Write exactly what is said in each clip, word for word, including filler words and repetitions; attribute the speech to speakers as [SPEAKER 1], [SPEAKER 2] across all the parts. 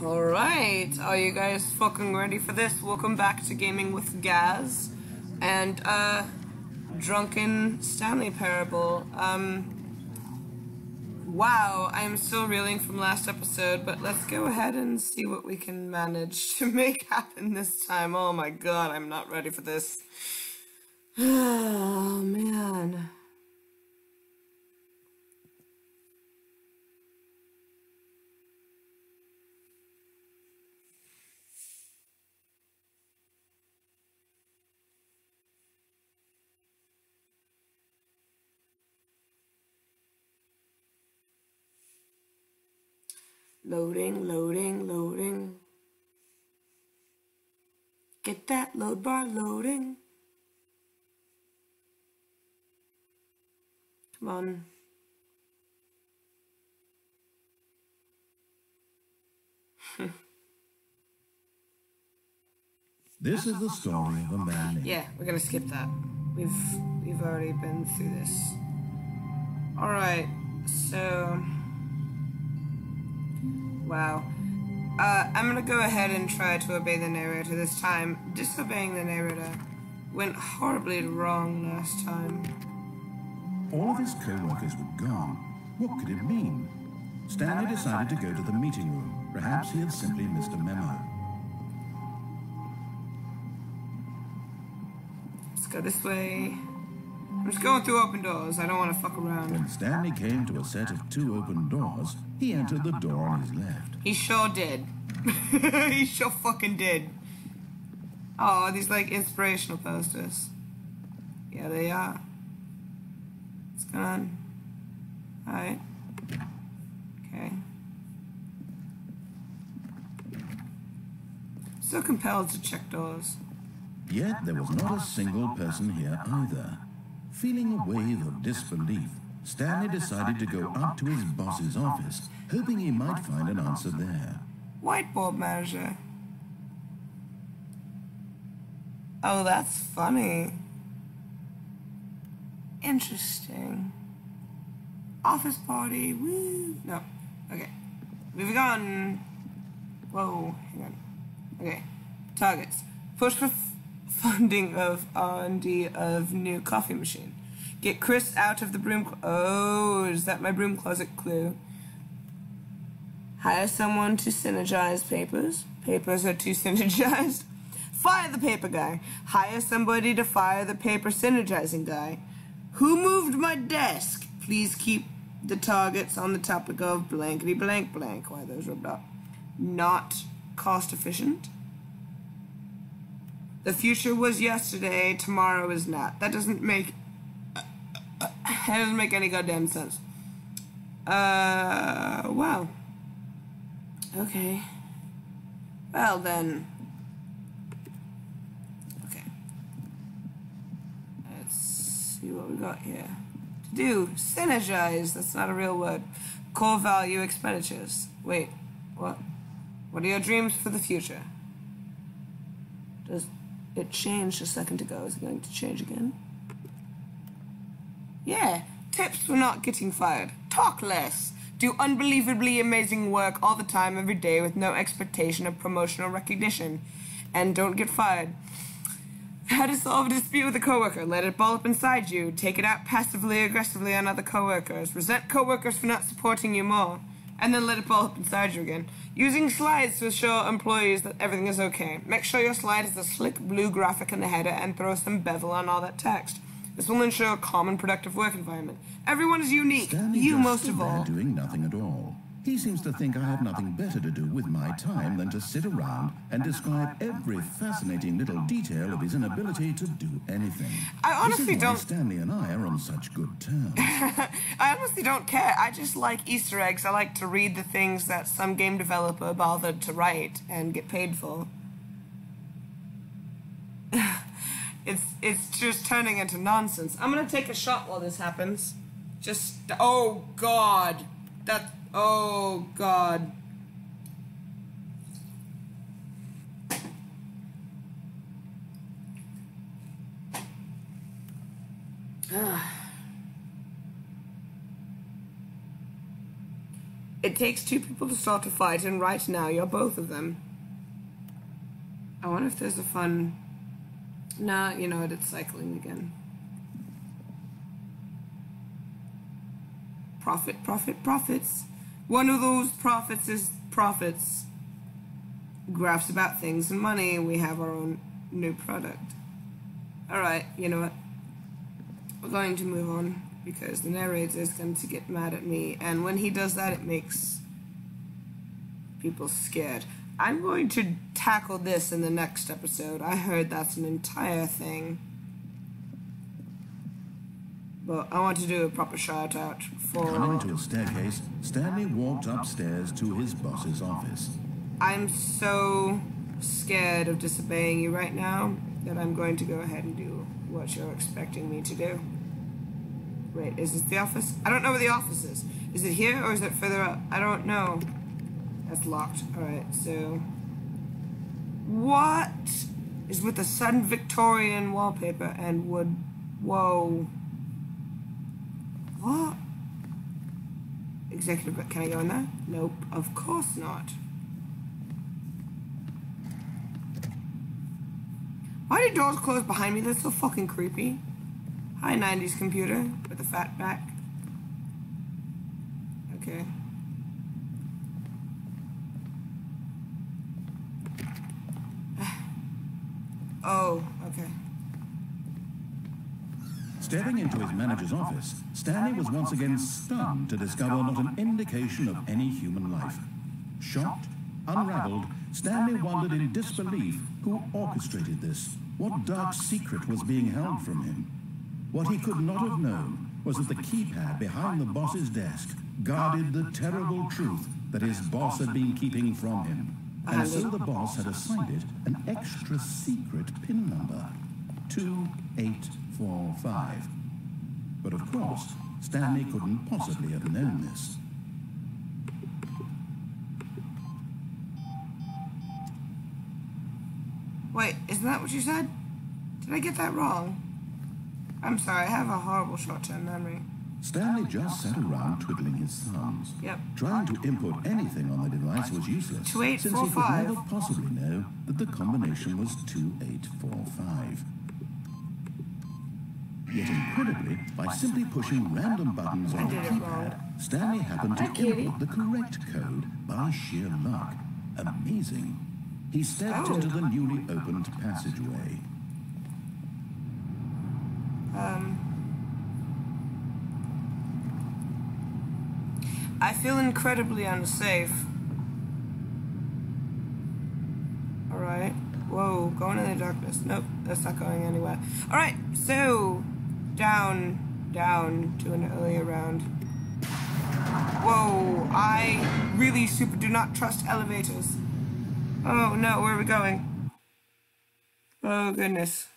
[SPEAKER 1] Alright, are you guys fucking ready for this? Welcome back to Gaming with Gaz and uh Drunken Stanley Parable. Um Wow, I'm still reeling from last episode, but let's go ahead and see what we can manage to make happen this time. Oh my god, I'm not ready for this. Oh man. Loading, loading, loading. Get that load bar loading. Come on.
[SPEAKER 2] This is the story of a man named...
[SPEAKER 1] Yeah, we're gonna skip that. We've we've already been through this. Alright, so... Wow. Uh, I'm gonna go ahead and try to obey the narrator this time. Disobeying the narrator went horribly wrong last time.
[SPEAKER 2] All of his co-workers were gone. What could it mean? Stanley decided to go to the meeting room. Perhaps he had simply missed a memo.
[SPEAKER 1] Let's go this way. I'm just going through open doors. I don't want to fuck around.
[SPEAKER 2] When Stanley came to a set of two open doors, he entered the door on his left.
[SPEAKER 1] He sure did. He sure fucking did. Oh, these like inspirational posters. Yeah, they are. What's going on? Alright. Okay. So compelled to check doors.
[SPEAKER 2] Yet there was not a single person here either. Feeling a wave of disbelief, Stanley decided to go up to his boss's office, hoping he might find an answer there.
[SPEAKER 1] Whiteboard manager. Oh, that's funny. Interesting. Office party, woo. No, okay. Moving on. Whoa, hang on. Okay, targets. Push for funding of R and D of new coffee machine. Get Chris out of the broom. Oh, is that my broom closet clue? Hire someone to synergize papers. Papers are too synergized. Fire the paper guy. Hire somebody to fire the paper synergizing guy. Who moved my desk? Please keep the targets on the topic of blankety blank blank. Why are those rubbed up? Not cost efficient. The future was yesterday, tomorrow is not. That doesn't make... Uh, uh, that doesn't make any goddamn sense. Uh, wow. Okay. Well then. Okay. Let's see what we got here. To do. Synergize. That's not a real word. Core value expenditures. Wait. What? What are your dreams for the future? Does... It changed a second ago. Is it going to change again? Yeah. Tips for not getting fired. Talk less. Do unbelievably amazing work all the time, every day, with no expectation of promotional recognition. And don't get fired. How to solve a dispute with a coworker. Let it ball up inside you. Take it out passively, aggressively on other coworkers. Resent coworkers for not supporting you more. And then let it ball up inside you again. Using slides to assure employees that everything is okay. Make sure your slide has a slick blue graphic in the header and throw some bevel on all that text. This will ensure a calm and productive work environment. Everyone is unique.
[SPEAKER 2] Stanley
[SPEAKER 1] you
[SPEAKER 2] just
[SPEAKER 1] most
[SPEAKER 2] stood
[SPEAKER 1] of
[SPEAKER 2] there
[SPEAKER 1] all.
[SPEAKER 2] doing nothing at all. He seems to think I have nothing better to do with my time than to sit around and describe every fascinating little detail of his inability to do anything.
[SPEAKER 1] I honestly
[SPEAKER 2] this is why
[SPEAKER 1] don't...
[SPEAKER 2] Stanley and I are on such good terms.
[SPEAKER 1] I honestly don't care. I just like Easter eggs. I like to read the things that some game developer bothered to write and get paid for. it's it's just turning into nonsense. I'm gonna take a shot while this happens. Just... Oh, God. That... Oh, God. It It takes two people to start a fight, and right now you're both of them. I wonder if there's a fun... Nah, you know what, it's cycling again. Profit, profit, profits. One of those profits is profits. Graphs about things and money. We have our own new product. Alright, you know what? We're going to move on because the narrator is going to get mad at me, and when he does that, it makes people scared. I'm going to tackle this in the next episode. I heard that's an entire thing. But I want to do a proper shout out for...
[SPEAKER 2] Coming to a staircase, Stanley walked upstairs to his boss's office.
[SPEAKER 1] I'm so scared of disobeying you right now that I'm going to go ahead and do what you're expecting me to do. Wait, is this the office? I don't know where the office is. Is it here or is it further up? I don't know. That's locked. Alright, so... What is with the sudden Victorian wallpaper and wood? Whoa. What? Executive, can I go in there? Nope, of course not. Why do doors close behind me? That's so fucking creepy. Hi, nineties computer with a fat back. Okay. Oh, okay.
[SPEAKER 2] Stepping into his manager's office, Stanley was once again stunned to discover not an indication of any human life. Shocked, unraveled, Stanley wondered in disbelief who orchestrated this, what dark secret was being held from him. What he could not have known was that the keypad behind the boss's desk guarded the terrible truth that his boss had been keeping from him. And so the boss had assigned it an extra secret pin number, two eight four five. But of course, Stanley couldn't possibly have known this.
[SPEAKER 1] Wait, isn't that what you said? Did I get that wrong? I'm sorry, I have a horrible short-term memory.
[SPEAKER 2] Stanley just sat around twiddling his thumbs.
[SPEAKER 1] Yep.
[SPEAKER 2] Trying to input anything on the device was useless,
[SPEAKER 1] two eight
[SPEAKER 2] since
[SPEAKER 1] four
[SPEAKER 2] he could
[SPEAKER 1] five.
[SPEAKER 2] never possibly know that the combination was two eight four five. Yet incredibly, by simply pushing random buttons on the keypad, Stanley happened to input the correct code by sheer luck. Amazing. He stepped
[SPEAKER 1] Oh.
[SPEAKER 2] into the newly opened passageway.
[SPEAKER 1] Um... I feel incredibly unsafe. Alright. Whoa, going in the darkness. Nope, that's not going anywhere. Alright, so... Down, down to an earlier round. Whoa, I really super do not trust elevators. Oh no, where are we going? Oh goodness.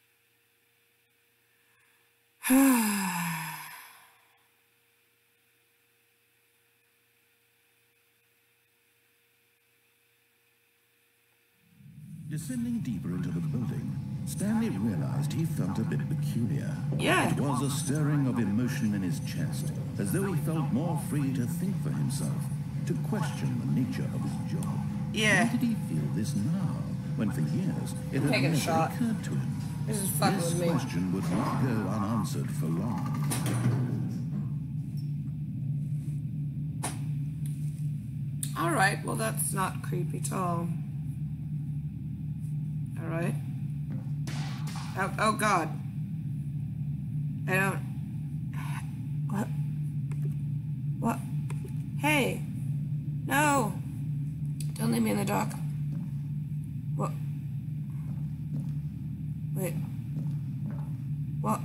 [SPEAKER 2] Descending deeper into the building, Stanley realized he felt a bit peculiar.
[SPEAKER 1] Yeah.
[SPEAKER 2] It was a stirring of emotion in his chest, as though he felt more free to think for himself, to question the nature of his job.
[SPEAKER 1] Yeah.
[SPEAKER 2] Why did he feel this now, when for years it had
[SPEAKER 1] Taking a
[SPEAKER 2] never
[SPEAKER 1] shot.
[SPEAKER 2] occurred to him?
[SPEAKER 1] This is fucking
[SPEAKER 2] This
[SPEAKER 1] with me.
[SPEAKER 2] question would not go unanswered for long.
[SPEAKER 1] Alright, well that's not creepy at all. Alright. Oh, oh god. I don't... What? What? Hey! No! Don't leave me in the dark. What? Wait. What?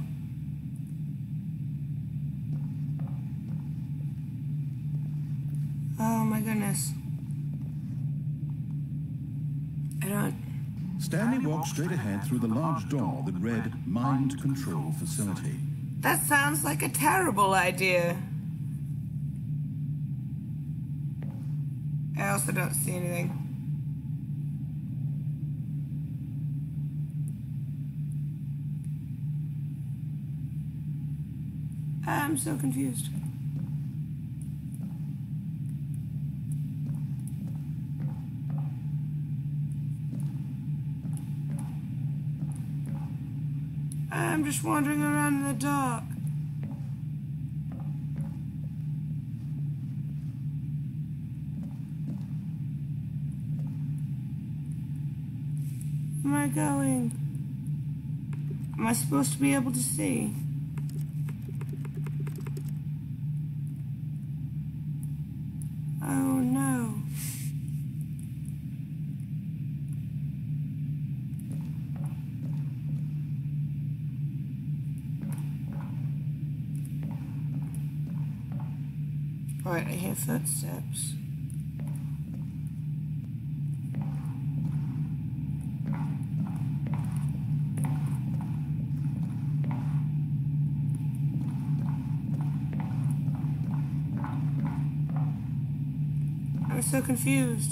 [SPEAKER 1] Oh my goodness. I don't...
[SPEAKER 2] Stanley walked straight ahead through the large door that read Mind Control Facility.
[SPEAKER 1] That sounds like a terrible idea. I also don't see anything. I'm so confused. I'm just wandering around in the dark. Where am I going? Am I supposed to be able to see? Oh no. Alright, I hear footsteps. I'm so confused.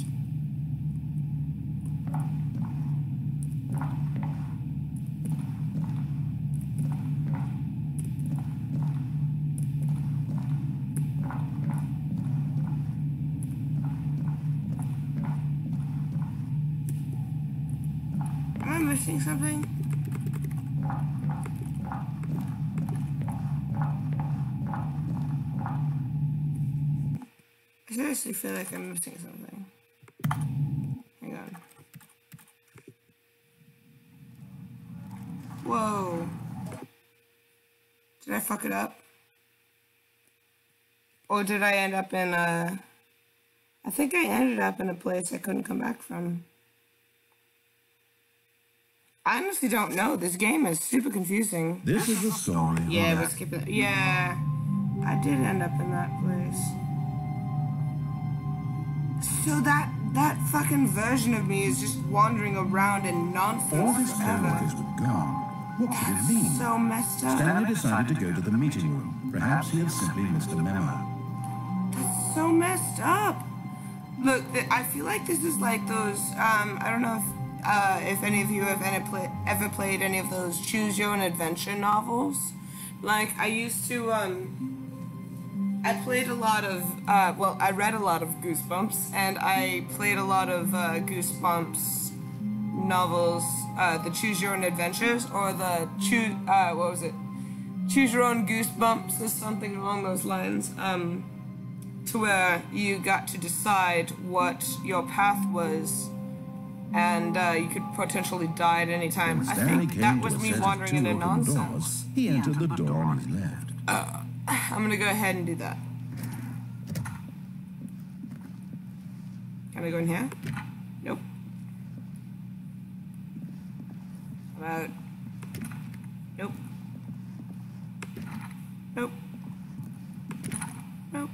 [SPEAKER 1] Am I missing something? I seriously feel like I'm missing something. Hang on. Whoa. Did I fuck it up? Or did I end up in a... I think I ended up in a place I couldn't come back from. I honestly don't know. This game is super confusing.
[SPEAKER 2] This is the story.
[SPEAKER 1] Yeah, we're skipping. Yeah, I did end up in that place. So that that fucking version of me is just wandering around in nonsense
[SPEAKER 2] All this
[SPEAKER 1] forever.
[SPEAKER 2] focus was gone. What could it mean?
[SPEAKER 1] So messed up.
[SPEAKER 2] Stanley decided to go to the meeting room. Perhaps he had simply missed a memo.
[SPEAKER 1] That's so messed up. Look, th I feel like this is like those. Um, I don't know if uh, if any of you have any play ever played any of those Choose Your Own Adventure novels. Like I used to. Um, I played a lot of, uh, well, I read a lot of Goosebumps, and I played a lot of uh, Goosebumps novels, uh, the Choose Your Own Adventures, or the choose, uh, what was it? Choose Your Own Goosebumps, or something along those lines, um, to where you got to decide what your path was, and uh, you could potentially die at any time. I think that was me wandering into nonsense.
[SPEAKER 2] Doors, he entered the door on his left.
[SPEAKER 1] Uh, I'm gonna go ahead and do that. Can I go in here? Nope. How about... Nope. Nope. Nope.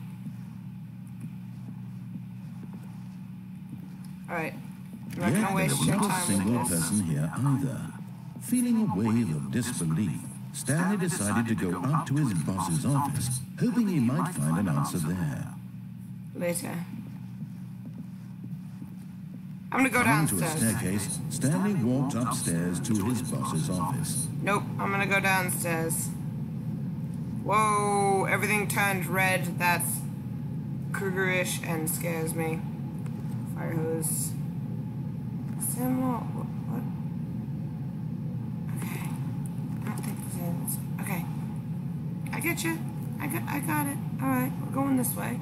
[SPEAKER 1] Alright. I'm not gonna waste your
[SPEAKER 2] Yet there was not a
[SPEAKER 1] time
[SPEAKER 2] single
[SPEAKER 1] with this.
[SPEAKER 2] person here either. Feeling a wave of disbelief, Stanley decided to go up to his boss's office, hoping he might find an answer there.
[SPEAKER 1] Later. I'm gonna go
[SPEAKER 2] Coming to a
[SPEAKER 1] downstairs.
[SPEAKER 2] staircase, Stanley walked upstairs to his boss's office.
[SPEAKER 1] Nope, I'm gonna go downstairs. Whoa, everything turned red. That's Krugerish and scares me. Fire hose. Samuel, what? Okay. I don't think there's any this. Okay. I get you. I got, I got it. Alright, we're going this way.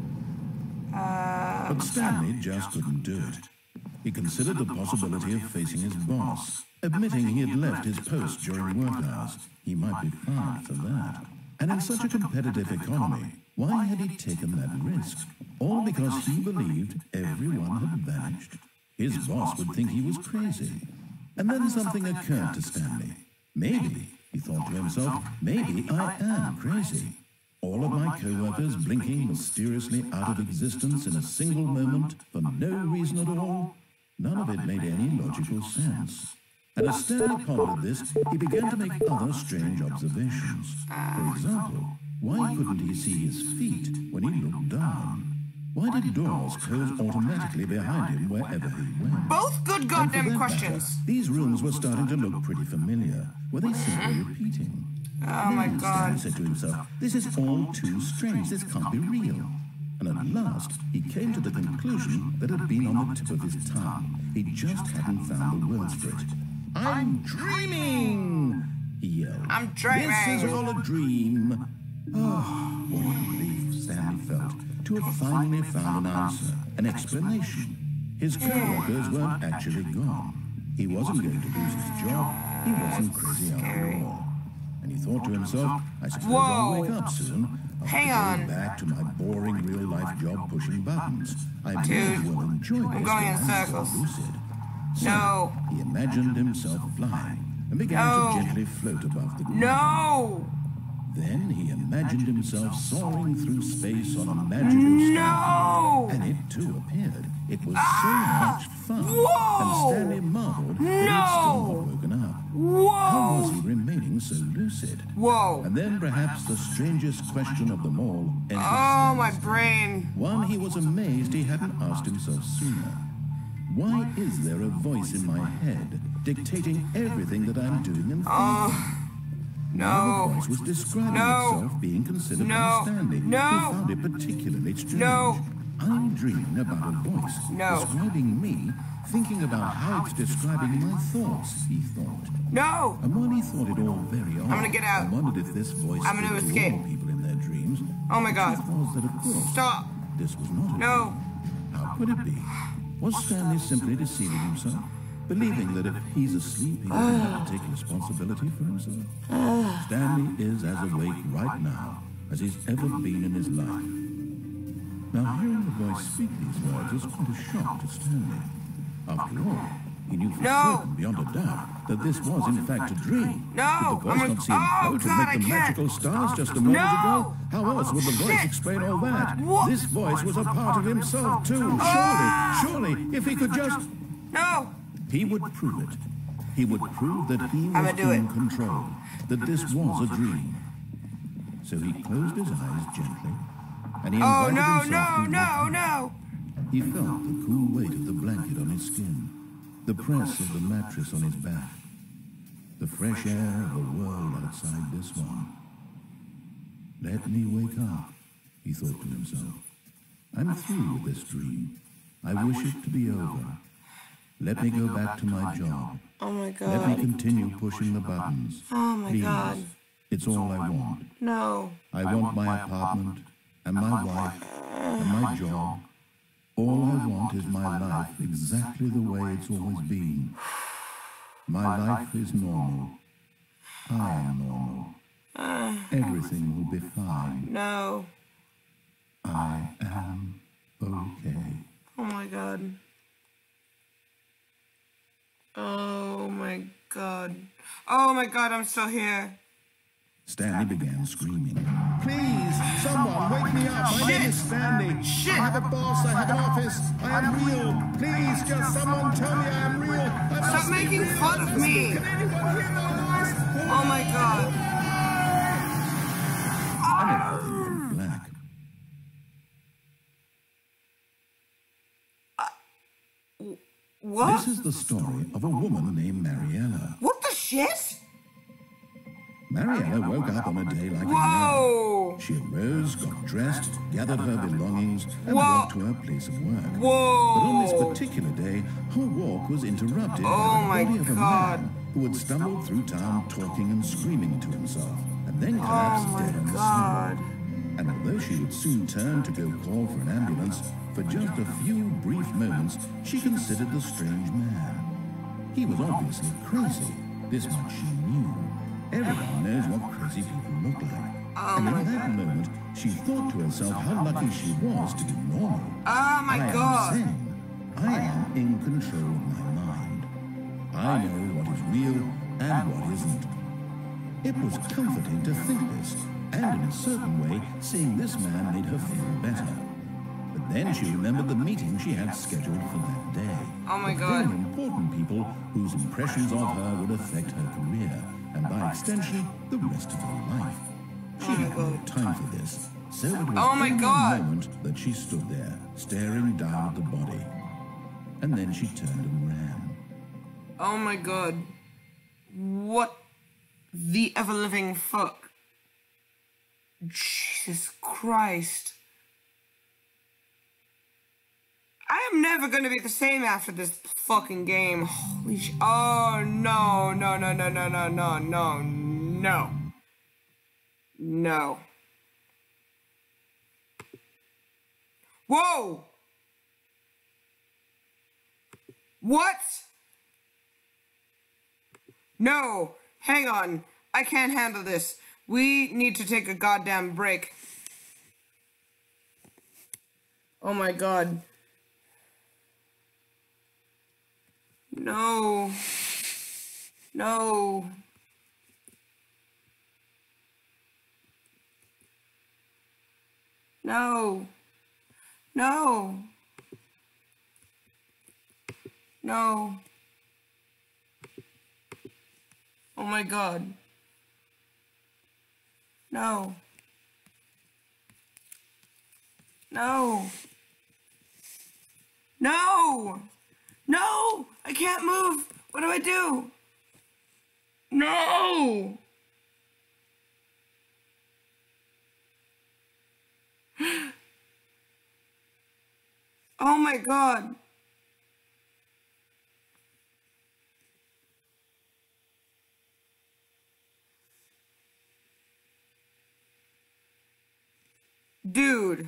[SPEAKER 1] Uh,
[SPEAKER 2] But Stanley just couldn't do it. He considered the possibility of facing his boss, admitting he had left his post during work hours. He might be fired for that. And in such a competitive economy, why had he taken that risk? All because he believed everyone had vanished. His boss would think he was crazy. And then something occurred to Stanley. Maybe, he thought to himself, maybe I am crazy. All of my co-workers blinking mysteriously out of existence in a single moment for no reason at all. None of it made any logical sense. And as Stanley pondered this, he began to make other strange observations. For example, why couldn't he see his feet when he looked down? Why did doors close automatically behind him wherever he went?
[SPEAKER 1] both good goddamn questions.
[SPEAKER 2] Matter, these rooms were starting to look pretty familiar. Were they simply repeating?
[SPEAKER 1] Oh my
[SPEAKER 2] Then
[SPEAKER 1] god.
[SPEAKER 2] Stanley said to himself, this is all too strange, this can't be real. And at last, he came to the conclusion that had been on the tip of his tongue. He just hadn't found the words for it. I'm dreaming! he yelled.
[SPEAKER 1] I'm dreaming.
[SPEAKER 2] This is all a dream. Oh, what a relief Stanley felt to have finally found an answer, an explanation. His co-workers weren't actually gone. He wasn't going to lose his job. He wasn't crazy after all. And he thought to himself, I suppose
[SPEAKER 1] Whoa.
[SPEAKER 2] I'll wake up soon. I'll
[SPEAKER 1] Hang
[SPEAKER 2] be
[SPEAKER 1] on.
[SPEAKER 2] going back to my boring real-life job pushing buttons. I may
[SPEAKER 1] Dude,
[SPEAKER 2] as well enjoy
[SPEAKER 1] I'm
[SPEAKER 2] this
[SPEAKER 1] going in
[SPEAKER 2] while I'm still
[SPEAKER 1] circles.
[SPEAKER 2] lucid. So
[SPEAKER 1] No.
[SPEAKER 2] he imagined himself flying and began
[SPEAKER 1] No.
[SPEAKER 2] to gently float above the ground.
[SPEAKER 1] No!
[SPEAKER 2] Then he imagined himself soaring through space on a magical star.
[SPEAKER 1] No!
[SPEAKER 2] And it too appeared. It was so much fun.
[SPEAKER 1] Whoa!
[SPEAKER 2] And Stanley marveled that he'd
[SPEAKER 1] No!
[SPEAKER 2] still not woken up. How was
[SPEAKER 1] Whoa!
[SPEAKER 2] he remaining so lucid?
[SPEAKER 1] Whoa!
[SPEAKER 2] And then perhaps the strangest question of them all entered
[SPEAKER 1] Oh, my
[SPEAKER 2] Stanley's
[SPEAKER 1] brain.
[SPEAKER 2] one he was amazed he hadn't asked himself sooner. Why is there a voice in my head dictating everything that I'm doing and thinking?
[SPEAKER 1] Oh,
[SPEAKER 2] Now the
[SPEAKER 1] no.
[SPEAKER 2] voice was describing
[SPEAKER 1] No.
[SPEAKER 2] itself being considered
[SPEAKER 1] No.
[SPEAKER 2] by Stanley,
[SPEAKER 1] No.
[SPEAKER 2] who found it particularly strange.
[SPEAKER 1] No.
[SPEAKER 2] I'm dreaming about a voice
[SPEAKER 1] No.
[SPEAKER 2] describing me, thinking about how it's describing my thoughts, he thought.
[SPEAKER 1] No!
[SPEAKER 2] And when he thought it all very odd,
[SPEAKER 1] gonna get out.
[SPEAKER 2] I wondered if this voice
[SPEAKER 1] I'm gonna
[SPEAKER 2] spoke to
[SPEAKER 1] escape.
[SPEAKER 2] all people in their dreams.
[SPEAKER 1] Oh my
[SPEAKER 2] The
[SPEAKER 1] God.
[SPEAKER 2] truth was that, of course,
[SPEAKER 1] Stop!
[SPEAKER 2] this was not a
[SPEAKER 1] No!
[SPEAKER 2] dream. How could it be? Was Stanley simply deceiving himself, believing that if he's asleep, he doesn't have to take responsibility for himself? Stanley is as awake right now as he's ever been in his life. Now, hearing the voice speak these words was quite a shock to Stanley. After all, he knew for
[SPEAKER 1] No.
[SPEAKER 2] certain, beyond a doubt, that this was in fact a dream.
[SPEAKER 1] No.
[SPEAKER 2] Did the voice
[SPEAKER 1] I'm
[SPEAKER 2] not
[SPEAKER 1] gonna-
[SPEAKER 2] see him
[SPEAKER 1] Oh,
[SPEAKER 2] float
[SPEAKER 1] God,
[SPEAKER 2] and
[SPEAKER 1] I
[SPEAKER 2] make the
[SPEAKER 1] can't.
[SPEAKER 2] magical stars just a moment
[SPEAKER 1] No.
[SPEAKER 2] ago? How else would the voice
[SPEAKER 1] Shit.
[SPEAKER 2] explain all that?
[SPEAKER 1] What?
[SPEAKER 2] This voice was a part of himself too.
[SPEAKER 1] Ah.
[SPEAKER 2] Surely, surely, if he could just...
[SPEAKER 1] No!
[SPEAKER 2] He would prove it. He would prove that he was
[SPEAKER 1] I'ma do
[SPEAKER 2] in
[SPEAKER 1] it.
[SPEAKER 2] control, that this was a dream. So he closed his eyes gently, and he
[SPEAKER 1] Oh,
[SPEAKER 2] invited
[SPEAKER 1] no,
[SPEAKER 2] himself
[SPEAKER 1] no,
[SPEAKER 2] to
[SPEAKER 1] no,
[SPEAKER 2] look.
[SPEAKER 1] no!
[SPEAKER 2] He felt the cool weight of the blanket on his skin, the press of the mattress on his back, the fresh air of the world outside this one. Let me wake up, he thought to himself. I'm through with this dream. I wish it to be over. Let me go back to my job.
[SPEAKER 1] Oh my
[SPEAKER 2] Let me
[SPEAKER 1] God.
[SPEAKER 2] continue pushing the buttons.
[SPEAKER 1] Oh my
[SPEAKER 2] Please.
[SPEAKER 1] God.
[SPEAKER 2] It's all I want.
[SPEAKER 1] No.
[SPEAKER 2] I want my apartment, and my wife, and my job. All I want is my life exactly the way it's always been. My life is normal. I am normal. Everything will be fine.
[SPEAKER 1] No.
[SPEAKER 2] I am okay.
[SPEAKER 1] Oh my God. Oh my God. Oh my God, I'm still here.
[SPEAKER 2] Stanley began screaming. Please, someone wake me up. My name is Stanley.
[SPEAKER 1] Shit.
[SPEAKER 2] I have a boss. I have an office. I am real. Please, just someone tell me I am real. I
[SPEAKER 1] Stop
[SPEAKER 2] must be
[SPEAKER 1] making
[SPEAKER 2] real.
[SPEAKER 1] fun of me.
[SPEAKER 2] Can anyone hear my voice?
[SPEAKER 1] Oh my God.
[SPEAKER 2] And everything went black.
[SPEAKER 1] What?
[SPEAKER 2] This is the story of a woman named Mariella.
[SPEAKER 1] What the shit?
[SPEAKER 2] Mariella woke up on a day like another.
[SPEAKER 1] Whoa.
[SPEAKER 2] She arose, got dressed, gathered her belongings, and
[SPEAKER 1] Whoa.
[SPEAKER 2] walked to her place of work.
[SPEAKER 1] Whoa.
[SPEAKER 2] But on this particular day, her walk was interrupted
[SPEAKER 1] Oh
[SPEAKER 2] by
[SPEAKER 1] my
[SPEAKER 2] the body of a
[SPEAKER 1] God.
[SPEAKER 2] man who had stumbled through town talking and screaming to himself, and then collapsed
[SPEAKER 1] Oh my
[SPEAKER 2] dead on the
[SPEAKER 1] God.
[SPEAKER 2] sidewalk. And although she would soon turn to go call for an ambulance, for just a few brief moments, she considered the strange man. He was obviously crazy. This much she knew. Everyone knows what crazy people look like.
[SPEAKER 1] Oh
[SPEAKER 2] and
[SPEAKER 1] my
[SPEAKER 2] in that moment, she thought to herself how lucky she was to be normal.
[SPEAKER 1] Oh my
[SPEAKER 2] I
[SPEAKER 1] God.
[SPEAKER 2] am sane. I am in control of my mind. I know what is real and what isn't. It was comforting to think this, and in a certain way, seeing this man made her feel better. But then she remembered the meeting she had scheduled for that day.
[SPEAKER 1] Oh my
[SPEAKER 2] With
[SPEAKER 1] God.
[SPEAKER 2] very important people whose impressions of her would affect her career, and by extension, the rest of her life. She
[SPEAKER 1] Oh my
[SPEAKER 2] had no
[SPEAKER 1] God.
[SPEAKER 2] time for this, so it was
[SPEAKER 1] Oh my
[SPEAKER 2] in
[SPEAKER 1] God.
[SPEAKER 2] that moment that she stood there, staring down at the body. And then she turned and ran.
[SPEAKER 1] Oh my God. What the ever-living fuck? Jesus Christ. I am never gonna be the same after this fucking game. Holy sh- Oh, no, no, no, no, no, no, no, no, No. No. Whoa! What? No, hang on. I can't handle this. We need to take a goddamn break. Oh my god. No. No. No. No. No. Oh my god. No. No. No! No! I can't move! What do I do? No! Oh my god. Dude.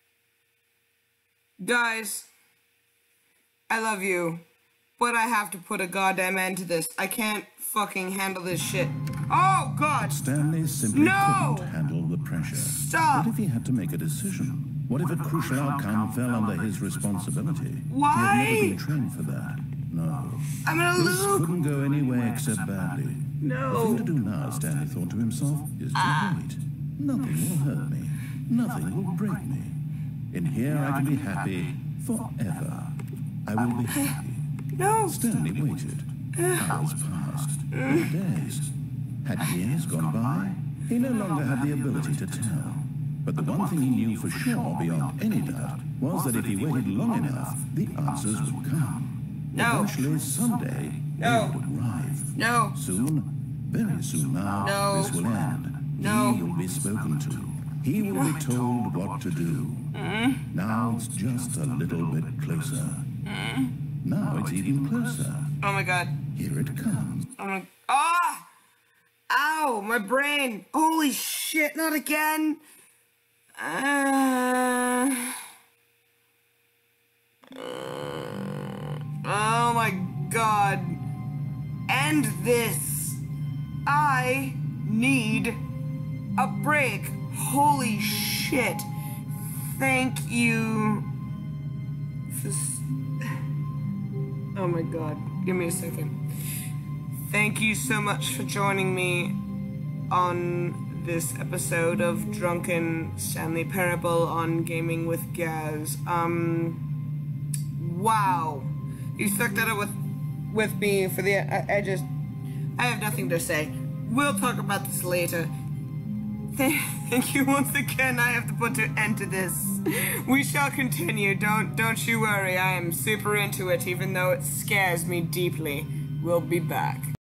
[SPEAKER 1] Guys. I love you. But I have to put a goddamn end to this. I can't fucking handle this shit. Oh god!
[SPEAKER 2] Stanley simply
[SPEAKER 1] No!
[SPEAKER 2] couldn't handle the pressure.
[SPEAKER 1] Stop!
[SPEAKER 2] What if he had to make a decision? What if a crucial outcome fell under his responsibility?
[SPEAKER 1] Why?
[SPEAKER 2] He had never been trained for that. No.
[SPEAKER 1] I'm gonna
[SPEAKER 2] This
[SPEAKER 1] lose.
[SPEAKER 2] couldn't go any way except badly.
[SPEAKER 1] No.
[SPEAKER 2] The thing to do now, Stanley thought to himself, is to
[SPEAKER 1] Ah.
[SPEAKER 2] wait. Nothing will hurt me. Nothing will break me. In here I can be happy forever. I will be happy.
[SPEAKER 1] No.
[SPEAKER 2] Stanley waited. Hours passed. Days. Had years gone by? He no longer had the ability to tell. But the one thing he knew for sure, beyond any doubt, was that if he waited long enough, the answers would come.
[SPEAKER 1] No.
[SPEAKER 2] Eventually, someday,
[SPEAKER 1] No.
[SPEAKER 2] they would arrive.
[SPEAKER 1] No.
[SPEAKER 2] Soon, very soon now,
[SPEAKER 1] No.
[SPEAKER 2] this will end.
[SPEAKER 1] No.
[SPEAKER 2] He will be spoken to. He will be told what to do.
[SPEAKER 1] Mm.
[SPEAKER 2] Now it's just a little bit closer.
[SPEAKER 1] Mm.
[SPEAKER 2] Now it's even closer.
[SPEAKER 1] Oh my god.
[SPEAKER 2] Here it comes.
[SPEAKER 1] Oh my... Ah! Ow! My brain! Holy shit, not again! Uh... Oh my god. End this. I need a break. Holy shit. Thank you. This... Oh my god. Give me a second. Thank you so much for joining me on this episode of Drunken Stanley Parable on Gaming with Gaz. Um, wow. You stuck that up with, with me for the, I, I just, I have nothing to say. We'll talk about this later. Thank, thank you once again. I have to put an end to this. We shall continue. Don't, don't you worry. I am super into it, even though it scares me deeply. We'll be back.